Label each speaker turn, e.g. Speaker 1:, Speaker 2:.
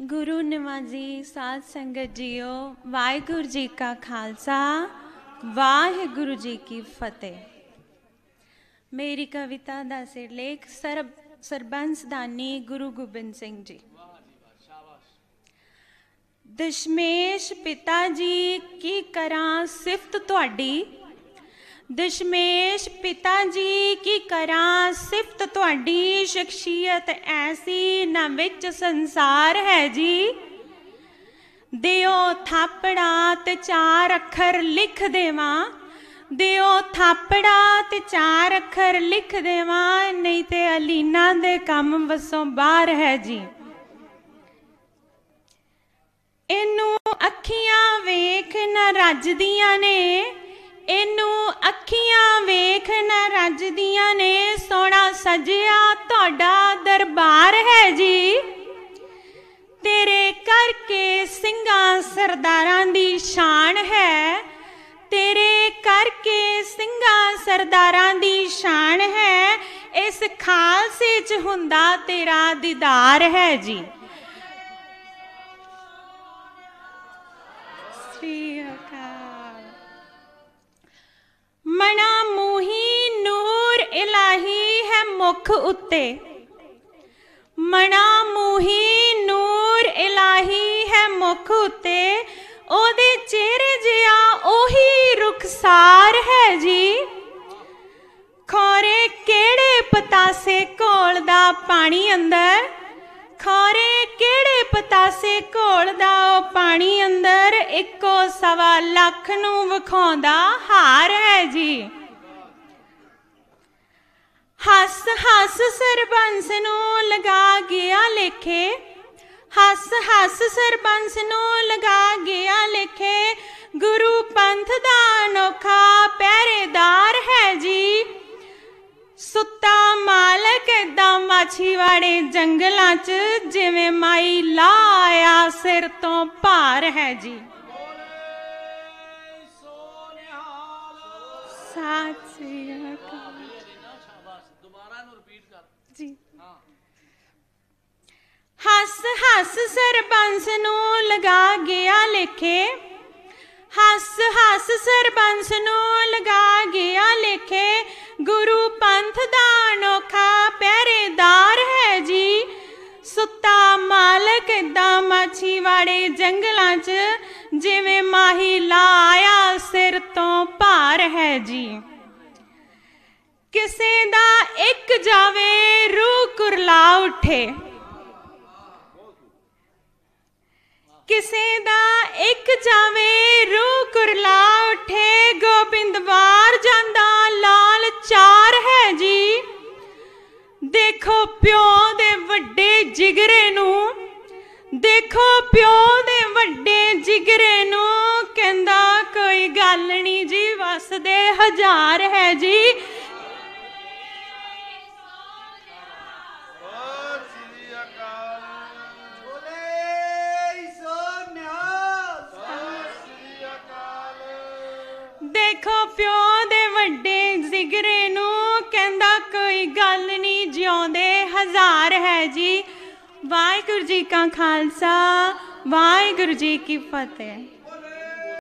Speaker 1: गुरु निवाजी साध संगत जीओ, वाहिगुरु जी का खालसा, वाहिगुरु जी की फतेह। मेरी कविता का सिरलेख सरबंस दानी गुरु गोबिंद सिंह जी। दशमेश पिता जी की करा सिफत तुहाडी, दशमेश पिता जी की करा सिफत तुहाडी, शख्सियत ऐसी न विच संसार है जी। दिओ थापड़ा ते चार अखर लिख देवा, दिओ थापड़ा ते चार अखर लिख देवा, नहीं ते अलीना दे कम वसों बाहर है जी। इनू अखियां वेख न रजदियां ने, इनू अखियां वेख न रजदियां ने, सोना सजिया तुहाडा दरबार है जी। तेरे करके सिंघां सरदारां दी शान है, तेरे करके सिंघां सरदारां दी शान है, इस खालसे च हुंदा तेरा दीदार है जी। मना मूही नूर इलाही है मुख उत्ते, मना मूही नूर इलाही है मुख उत्ते, ओदे चेहरे जिया ओही रुखसार है जी। खौरे केड़े पतासे घोलदा पानी अंदर, खौरे केड़े पतासे घोलदा ओ पानी अंदर, इको सवा लख नूं विखाउंदा हार है जी। हस हस सरबंस नूं लगा गया लेखे, हस हस सरबंस नूं लगा गया लेखे, गुरु पंथ दा अनोखा पहरेदार है जी। सुता मालक इदा माछीवाड़े जंगलां च, जिवें माई ला आया सिर तो भार है जी। जी हस हस सरबंस नूं लगा गया लेखे, हस हस सरबंस नूं लगा गया लेखे, गुरु पंथ दा अनोखा पहरेदार है जी। सुता मालक इदा माछीवाड़े जंगलां च, जिवें माही ला आया सिर तो भार है जी। किसे दा एक जावे रूह कुरला उठे, किसे दा एक जावे रूह कुरला उठे, गोबिंदवार जांदा लाल चार है जी। देखो प्यो दे वड्डे जिगरे नूं, देखो प्यो दे वड्डे जिगरे नूं, कहंदा कोई गल नहीं जी वसदे हजार है जी। देखो प्यो दे वड्डे जिगरे नूं, कहंदा कोई गल नहीं जिउंदे हजार है जी। वाहिगुरु जी का खालसा, वाहिगुरु जी की फतेह।